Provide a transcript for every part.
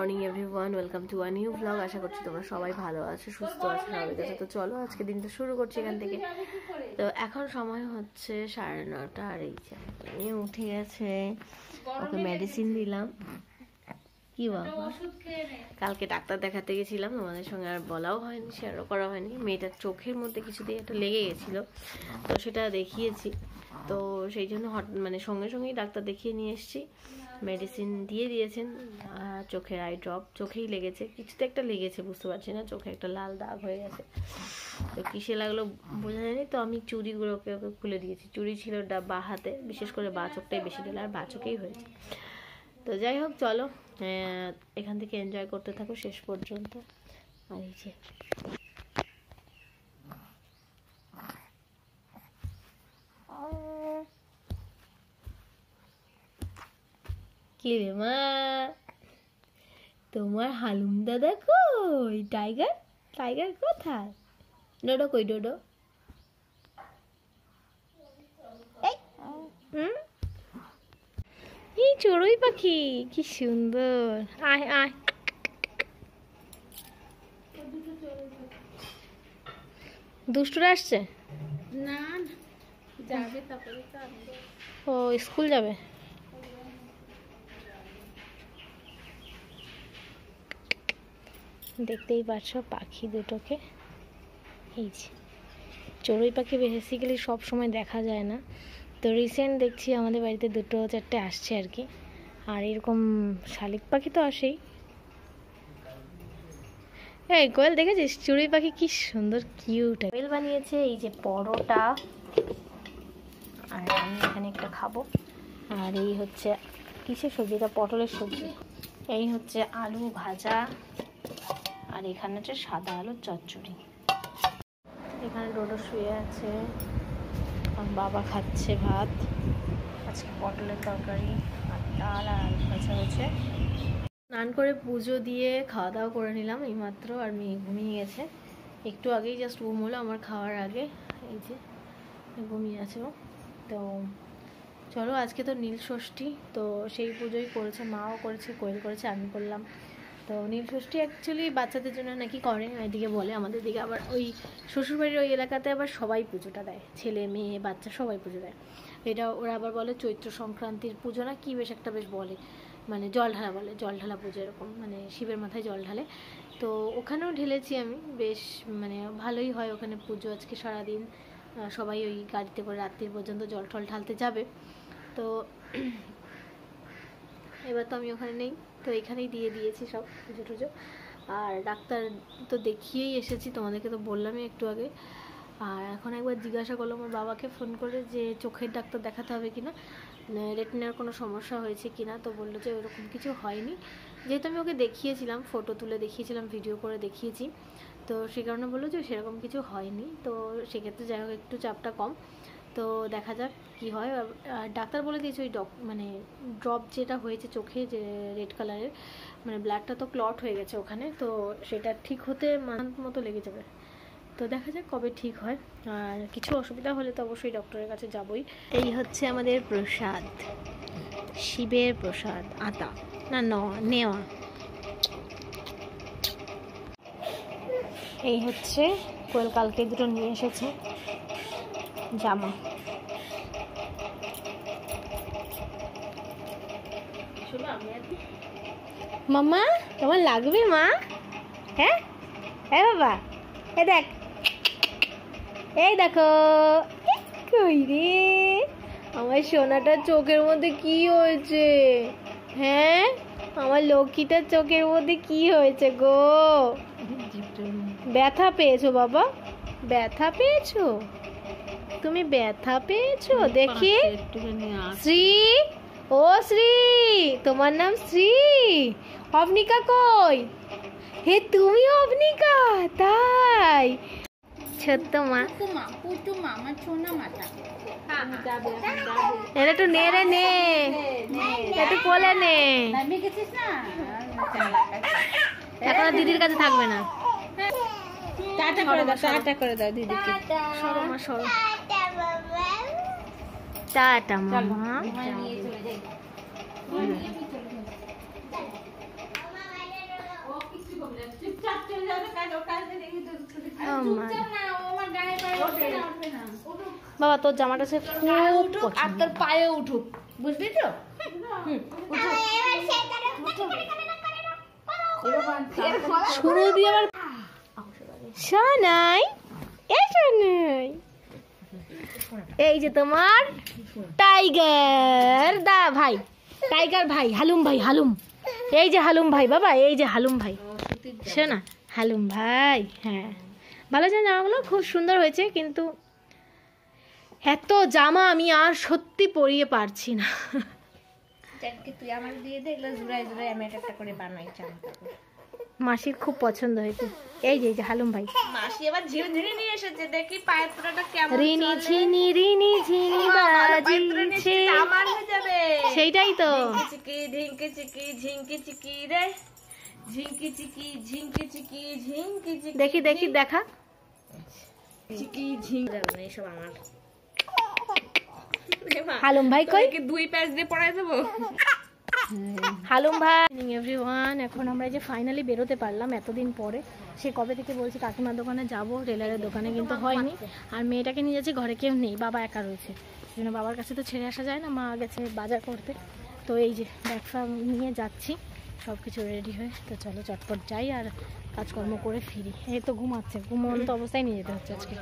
Morning everyone, welcome to a new blog. আশা করছি তোমরা সবাই ভালো আছো, সুস্থ আছো, স্বাভাবিক আছো। তো চলো আজকে দিনটা শুরু করছি এখান থেকে। তো এখন সময় হচ্ছে 9:30, আর এই যে নিয়ে উঠে গেছে, ওকে মেডিসিন দিলাম। কি বাবা, কালকে ডাক্তার দেখাতে গেছিলাম, তোমাদের সঙ্গে আর বলাও হয়নি, শেয়ারও করা হয়নি। মেয়েটার চোখের মধ্যে কিছু দিয়ে একটা লেগে গেছিলো, তো সেটা দেখিয়েছি। তো সেই জন্য মানে সঙ্গে সঙ্গেই ডাক্তার দেখিয়ে নিয়ে এসেছি। মেডিসিন দিয়ে দিয়েছেন, চোখের আই ড্রপ, চোখেই লেগেছে, কিছুতে একটা লেগেছে, বুঝতে পারছি না, চোখে একটা লাল দাগ হয়ে গেছে। তো কিসে লাগলো বোঝা যায়নি। তো আমি চুড়িগুলোকে ওকে খুলে দিয়েছি। চুড়ি ছিল বাঁ হাতে, বিশেষ করে বাঁ চোখটাই বেশি দিল, আর বাঁ চোখেই হয়েছে। তো যাই হোক, চলো এখান থেকে এনজয় করতে থাকো শেষ পর্যন্ত। আর এই যে কি রে মা, তোমার হালুম দাদা কই? টাইগার টাইগার কোথায়? ডোডো কই? ডোডো এই চড়ুই পাখি, কি সুন্দর। আয় আয়, দুষ্টুরা আসছে না, যাবে তারপরে। ও স্কুল যাবে। দেখতেই পাচ্ছ পাখি দুটোকে। এই যে চড়ুই পাখি বেসিক্যালি সব সময় দেখা যায় না, তো রিসেন্ট দেখছি আমাদের বাড়িতে 2-4টে আসছে আর কি। আর এরকম শালিক পাখি তো আসেই। এই কোয়েল দেখেছিস? চড়ুই পাখি কি সুন্দর কিউট। কোয়েল বানিয়েছে এই যে পরোটা, আর আমি এখানে একটা খাবো। আর এই হচ্ছে কিসের সবজি? এটা পটলের সবজি। এই হচ্ছে আলু ভাজা, আর এখানে হচ্ছে সাদা আলুর চচ্চড়ি। এখানে ডোডো শুয়ে আছে, আর বাবা খাচ্ছে ভাত। আজকে পটলের তরকারি আর ডাল আর আলু ভাজা হয়েছে। স্নান করে পুজো দিয়ে খাওয়া দাওয়া করে নিলাম এইমাত্র, আর মেয়ে ঘুমিয়ে গেছে একটু আগেই, জাস্ট ঘুম হলো আমার খাওয়ার আগে। এই যে ঘুমিয়ে আছে ও। তো চলো, আজকে তো নীল ষষ্ঠী, তো সেই পুজোই করেছে, মাও করেছে, কোয়েল করেছে, আমি করলাম। তো নীল ষষ্ঠী অ্যাকচুয়ালি বাচ্চাদের জন্য নাকি করে, এদিকে বলে, আমাদের দিকে আবার ওই শ্বশুরবাড়ির ওই এলাকাতে আবার সবাই পুজোটা দেয়, ছেলে মেয়ে বাচ্চা সবাই পুজো দেয়। এটা ওরা আবার বলে চৈত্র সংক্রান্তির পুজো না কি বেশ একটা বেশ বলে, মানে জল ঢালা বলে, জল ঢালা পুজো এরকম, মানে শিবের মাথায় জল ঢালে। তো ওখানেও ঢেলেছি আমি, বেশ মানে ভালোই হয় ওখানে পুজো। আজকে সারাদিন সবাই ওই গাড়িতে করে রাত্রি পর্যন্ত জল টল ঢালতে যাবে। তো এবার তো আমি ওখানে নেই, তো এখানেই দিয়ে দিয়েছি সব পুজো টুজো। আর ডাক্তার তো দেখিয়েই এসেছি, তোমাদেরকে তো বললামই একটু আগে। আর এখন একবার জিজ্ঞাসা করলাম আমার বাবাকে ফোন করে যে চোখের ডাক্তার দেখাতে হবে কিনা, রেটিনার কোনো সমস্যা হয়েছে কিনা। তো বললো যে ওরকম কিছু হয়নি, যেহেতু আমি ওকে দেখিয়েছিলাম, ফটো তুলে দেখিয়েছিলাম, ভিডিও করে দেখিয়েছি, তো সে কারণে বললো যে সেরকম কিছু হয়নি। তো সেক্ষেত্রে যাই হোক একটু চাপটা কম, তো দেখা যাক কি হয়। ডাক্তার বলে দিয়েছে ওই মানে ড্রপ যেটা হয়েছে চোখে, যে রেড কালারের, মানে ব্লাডটা তো ক্লট হয়ে গেছে ওখানে, তো সেটা ঠিক হতে মান্থ মতো লেগে যাবে। তো দেখা যাক কবে ঠিক হয়। আর কিছু অসুবিধা হলে তো অবশ্যই ডক্টরের কাছে যাবই। এই হচ্ছে আমাদের প্রসাদ, শিবের প্রসাদ, আতা না নেওয়া। এই হচ্ছে কোয়েল কালকে দুটো নিয়ে এসেছে জামা। মামা তোমার লাগবে মা? হ্যাঁ হ্যাঁ বাবা, এ দেখ, এই দেখো, কই রে আমার সোনাটার চোখের মধ্যে কি হয়েছে? হ্যাঁ আমার লক্ষ্মীটার চোখের মধ্যে কি হয়েছে গো? ব্যথা পেয়েছো বাবা? ব্যথা পেয়েছো? তুমি ব্যথা পেয়েছো? দেখি শ্রী, ও শ্রী, তোমার নাম শ্রী? অবনিকা কই? হে তুমি অবনিকা? তাই ছোট্ট মা, এটা একটু নে রে, নে একটু কোলে নে। এখন দিদির কাছে থাকবে না। টাটা করে দাও, টাটা করে দাও দিদিকে। সরো মা, সরো। টাটা মামা। চুপচাপ চলে যাবে, কালকে দেখবি তো চুপচাপ না, ও আমার গায়ে পায়ে উঠবে না। বাবা তোর জামাটা সে খুব আর তোর পায়ে উঠুক, বুঝলি তো? শুরু দিয়ে আবার শোনাই শোনাই। এই যে তোমার টাইগার ভাই, টাইগার ভাই, হালুম ভাই, হালুম। এই যে হালুম ভাই বাবা, এই যে হালুম ভাই, শোনা হালুম ভাই। হ্যাঁ ভালো জামাগুলো খুব সুন্দর হয়েছে, কিন্তু এত জামা আমি আর সত্যি পরিয়ে পারছি না। তুই আমার দিয়ে দে, এগুলো জুড়াই জুড়াই আমি একটা করে বানাই জামা কাপড়। মাসির খুব পছন্দ হয়েছে। এই যে হালুম ভাই, মাসি এবার ঝিরে নিয়ে এসেছে, দেখি পায়ের তোরাটা কেমন রিনি চলে। ঝিনি বাজিছে, আমার হয়ে যাবে। সেইটাই তো। চিকি ঝিঙ্কি চিকি ঝিঙ্কি চিকি রে, ঝিঙ্কি চিকি ঝিঙ্কি চিকি ঝিঙ্কি চিকি। দেখি দেখি দেখা। চিকি ঝিঙ্কি যাবে না এসব আমার। হালুম ভাই কই? কি 2 প্যাচ দিয়ে পড়াই দেবো? হালুম ভাই এভরিওয়ান, এখন আমরা যে ফাইনালি বেরোতে পারলাম এতদিন পরে। সে কবে থেকে বলছি কাকিমার দোকানে যাব, টেলারের দোকানে, কিন্তু হয়নি। আর মেয়েটাকে নিয়ে যাচ্ছি, ঘরে কেউ নেই, বাবা একা রয়েছে, সেজন্য বাবার কাছে তো ছেড়ে আসা যায় না, মা গেছে বাজার করতে। তো এই যে ব্যাগ ফ্যাগ নিয়ে যাচ্ছি, সব কিছু রেডি হয়ে। তো চলো চটপট যাই আর কাজকর্ম করে ফিরি। এই তো ঘুমাচ্ছে, ঘুমন্ত অবস্থায় নিয়ে যেতে হচ্ছে আজকে।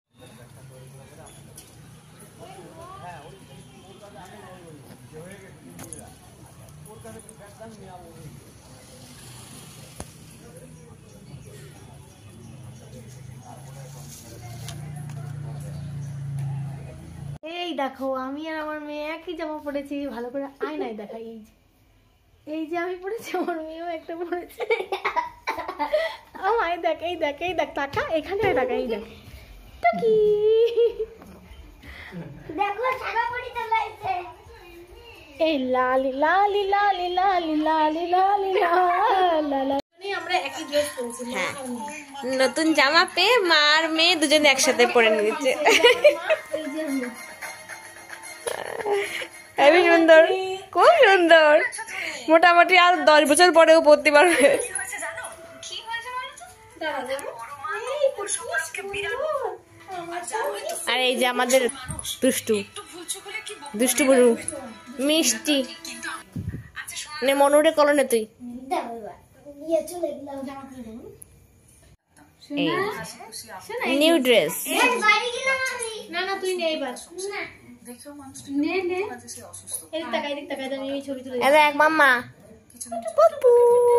এই দেখো আমি আর আমার মেয়ে একই জামা পরেছি, ভালো করে আয়নায় দেখা। এই যে আমি পরেছি, আমার মেয়েও একটা পরেছে। আমায় দেখ, এই দেখ, এই দেখ, টাকা এখানে টাকা, এই দেখ টাকি। দেখো সাদা পরি চলাইছে। এই লালি লালি লালি লালি লালি লালি লালা। আমরা একই ড্রেস পরেছি। হ্যাঁ, নতুন জামা পেয়ে মা আর মেয়ে দুজনে একসাথে পরে নিয়েছে। হেবি সুন্দর, খুব সুন্দর। মোটামুটি আর 10 বছর পরেও পরতে পারবে। আর এই যে আমাদের দুষ্টু দুষ্টু বুড়ু মিষ্টি নে, মনুরে কলনে তুই। New dress. না না তুই নেই বাস নে নে, এদিক তাকাই, এদিক তাকাই, আমি এই ছবি তুলে দিই। দেখ মাম্মা, পপ্পু।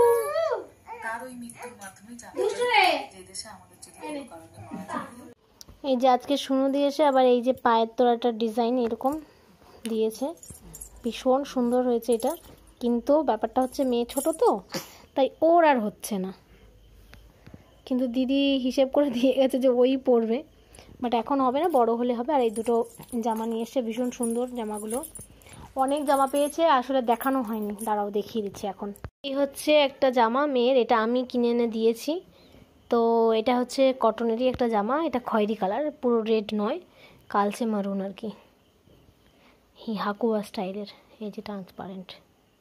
এই যে আজকে শুনু দিয়েছে, আবার এই যে পায়ের তোড়াটার ডিজাইন এরকম দিয়েছে, ভীষণ সুন্দর হয়েছে এটা। কিন্তু ব্যাপারটা হচ্ছে মেয়ে ছোট তো, তাই ওর আর হচ্ছে না। কিন্তু দিদি হিসেব করে দিয়ে গেছে যে ওই পরবে, বাট এখন হবে না, বড় হলে হবে। আর এই দুটো জামা নিয়ে এসছে, ভীষণ সুন্দর জামাগুলো। অনেক জামা পেয়েছে, আসলে দেখানো হয়নি, দাঁড়াও দেখিয়ে দিচ্ছি এখন। এই হচ্ছে একটা জামা মেয়ের, এটা আমি কিনে এনে দিয়েছি। তো এটা হচ্ছে কটনেরই একটা জামা, এটা খয়েরি কালার, পুরো রেড নয়, কালচে মারুন আর কি, হাকুয়া স্টাইলের। এই যে ট্রান্সপারেন্ট।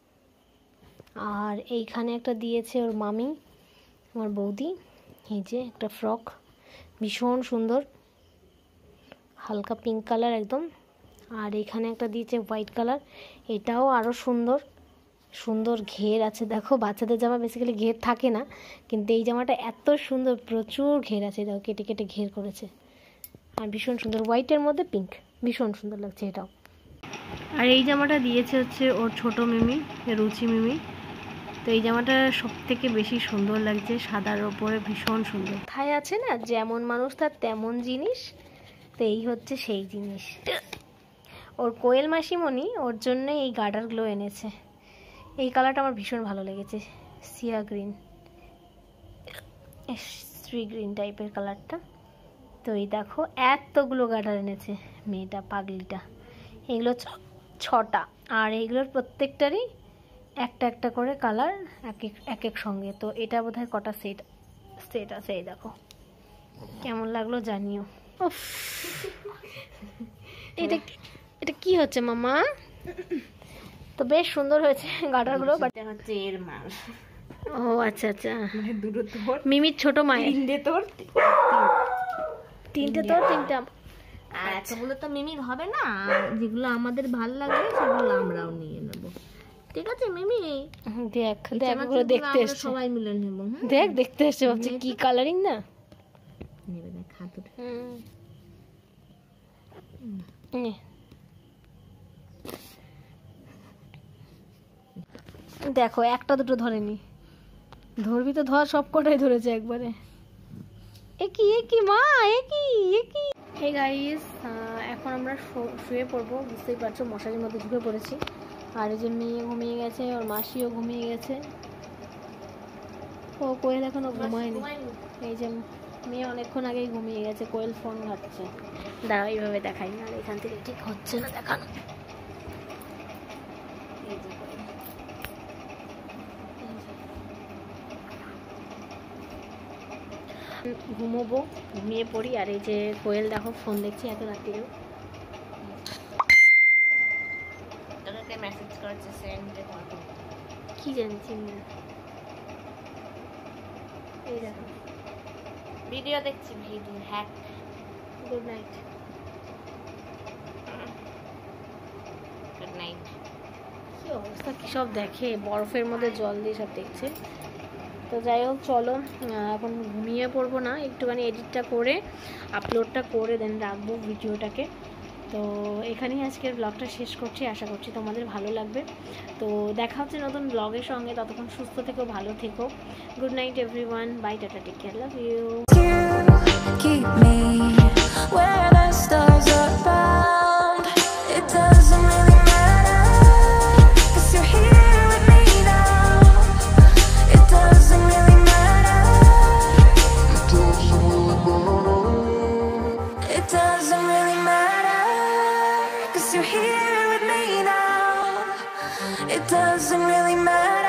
আর এইখানে একটা দিয়েছে ওর মামি, আমার বৌদি। এই যে একটা ফ্রক, ভীষণ সুন্দর, হালকা পিঙ্ক কালার একদম। আর এখানে একটা দিয়েছে হোয়াইট কালার, এটাও আরও সুন্দর সুন্দর ঘের আছে। দেখো বাচ্চাদের জামা বেসিক্যালি ঘের থাকে না, কিন্তু এই জামাটা এত সুন্দর, প্রচুর ঘের আছে। দেখো কেটে কেটে ঘের করেছে, আর ভীষণ সুন্দর, হোয়াইটের মধ্যে পিঙ্ক, ভীষণ সুন্দর লাগছে এটাও। আর এই জামাটা দিয়েছে হচ্ছে ওর ছোট মিমি, রুচি মিমি। তো এই জামাটা সব থেকে বেশি সুন্দর লাগছে, সাদার ওপরে ভীষণ সুন্দর। কোথায় আছে না, যেমন মানুষ তার তেমন জিনিস, তো এই হচ্ছে সেই জিনিস। ওর কোয়েল মাসিমণি ওর জন্য এই গার্ডারগুলো এনেছে। এই কালারটা আমার ভীষণ ভালো লেগেছে, সিয়া গ্রিন, শ্রী গ্রিন টাইপের কালারটা। তো এই দেখো এতগুলো গার্ডার এনেছে মেয়েটা, পাগলিটা। এগুলো 6টা, আর এইগুলোর প্রত্যেকটারই একটা একটা করে কালার, এক এক সঙ্গে। তো এটা বোধহয় কটা সেট আছে, এই দেখো। কেমন লাগলো জানিও। উফ, এটা কি হচ্ছে মামা? তো বেশ সুন্দর হয়েছে গার্ডারগুলো, বাট হচ্ছে এর মাল। ও আচ্ছা আচ্ছা, মানে দুটো তোর, মিমির ছোট মায়ের। তিনটে তোর, তিনটে তোর, তিনটে আর এতগুলো তো মিমির হবে না, যেগুলো আমাদের ভাল লাগবে সেগুলো আমরাও নিয়ে নেব, ঠিক আছে মিমি? দেখ দেখ ওগুলো দেখতে এসছে, সবাই মিলে নেব। দেখ দেখতে এসছে, ভাবছি কি কালারিং না। নেবে দেখ হাতুড়ে। নে। দেখো একটা দুটো ধরেনি, ধরবি তো ধর, সব কটাই ধরেছে একবারে। একি মা, একি। হে গাইস, এখন আমরা শুয়ে পড়বো, বুঝতেই পারছো মশারির মধ্যে ঢুকে পড়েছি। আর এই যে মেয়ে ঘুমিয়ে গেছে, ওর মাসিও ঘুমিয়ে গেছে, ও কোয়েল এখনো ঘুমায়নি। এই যে মেয়ে অনেকক্ষণ আগেই ঘুমিয়ে গেছে, কোয়েল ফোন ঘাটছে। দাঁড়াও এইভাবে দেখাই না, এখান থেকে ঠিক হচ্ছে না দেখানো। এই যে কোয়েল। ঘুমোবো, ঘুমিয়ে পড়ি। আর এই যে কোয়েল দেখো ফোন দেখছি এত রাত্রিরেও। তোকে মেসেজ করেছে সেন্ড করতে, কি জানছি না। এই দেখো ভিডিও দেখছি, video hack. Good night. Good night. কি অবস্থা, কি সব দেখে, বরফের মধ্যে জল দিয়ে সব দেখছে। তো যাই হোক চলো, এখন ঘুমিয়ে পড়বো না, একটুখানি এডিটটা করে আপলোডটা করে দেন রাখবো ভিডিওটাকে। তো এখানেই আজকের ব্লগটা শেষ করছি, আশা করছি তোমাদের ভালো লাগবে। তো দেখা হচ্ছে নতুন ব্লগের সঙ্গে, ততক্ষণ সুস্থ থেকো, ভালো থেকো। Good night everyone, bye, tata, take care, love you. Keep me where the stars are bound. It doesn't really matter, 'cause you're here with me now. It doesn't really matter. It doesn't really matter, 'cause you're here with me now. It doesn't really matter.